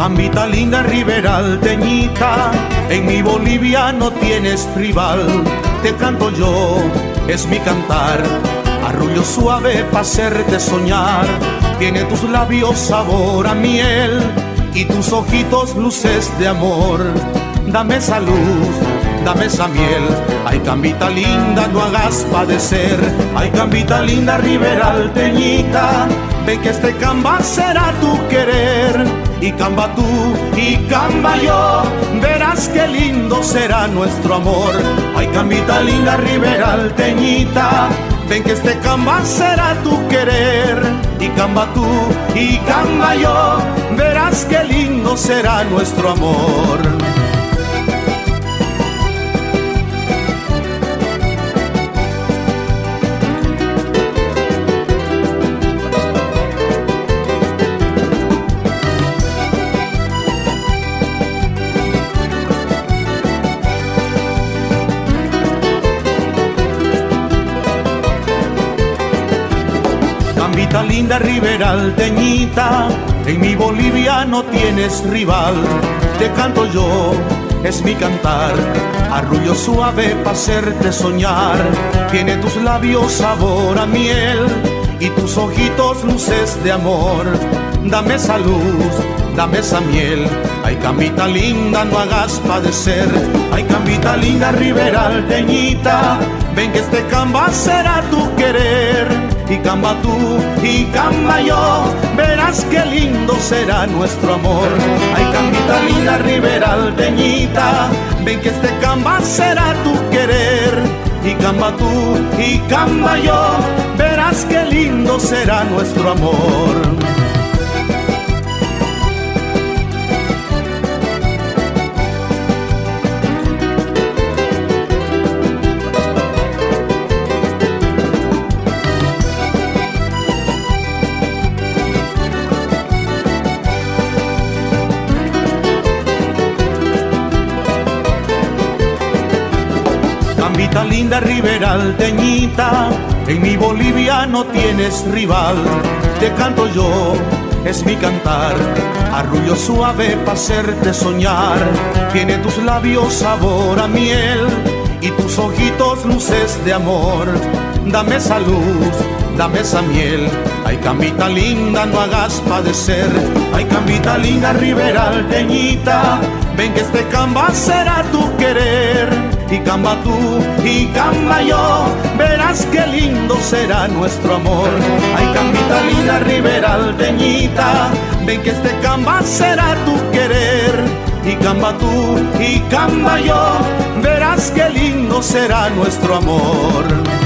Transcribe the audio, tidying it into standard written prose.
Cambita linda Ribera Alteñita, en mi Bolivia no tienes rival. Te canto yo, es mi cantar, arrullo suave pa' hacerte soñar. Tiene tus labios sabor a miel y tus ojitos luces de amor. Dame esa luz, dame esa miel. Ay, Cambita linda, no hagas padecer. Ay, Cambita linda Ribera Alteñita, ven que este Camba será tu querer. Y Camba tú, y Camba yo, verás qué lindo será nuestro amor. Ay, Cambita linda Ribera Alteñita, ven que este Camba será tu querer. Y Camba tú, y Camba yo, verás qué lindo será nuestro amor. Cambita linda Ribera Alteñita, en mi Bolivia no tienes rival. Te canto yo, es mi cantar, arrullo suave pa' hacerte soñar. Tiene tus labios sabor a miel y tus ojitos luces de amor. Dame esa luz, dame esa miel. Ay, Cambita linda, no hagas padecer. Ay, Cambita linda Ribera Alteñita, ven que este Camba será tu querer. Y Camba tú, y Camba yo, verás qué lindo será nuestro amor. Ay, Cambita linda Ribera Alteñita, ven que este Camba será tu querer. Y Camba tú, y Camba yo, verás qué lindo será nuestro amor. Cambita linda Ribera Alteñita, en mi Bolivia no tienes rival. Te canto yo, es mi cantar, arrullo suave pa' hacerte soñar. Tiene tus labios sabor a miel y tus ojitos luces de amor. Dame esa luz, dame esa miel. Ay, Cambita linda, no hagas padecer. Ay, Cambita linda Ribera Alteñita, ven que este Camba será tu querer. Y Camba tú, y Camba yo, verás qué lindo será nuestro amor. Ay, Cambita linda Ribera Alteñita, ven que este Camba será tu querer. Y Camba tú, y Camba yo, verás qué lindo será nuestro amor.